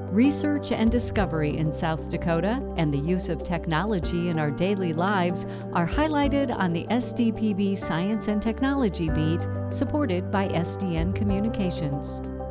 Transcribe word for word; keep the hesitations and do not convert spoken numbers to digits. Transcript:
Research and discovery in South Dakota and the use of technology in our daily lives are highlighted on the S D P B Science and Technology Beat, supported by S D N Communications.